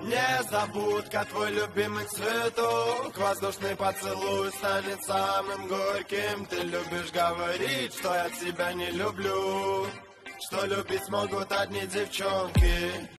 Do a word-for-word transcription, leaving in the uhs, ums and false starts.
Незабудка, твой любимый цветок, воздушный поцелуй станет самым горьким. Ты любишь говорить, что я тебя не люблю, что любить смогут одни девчонки.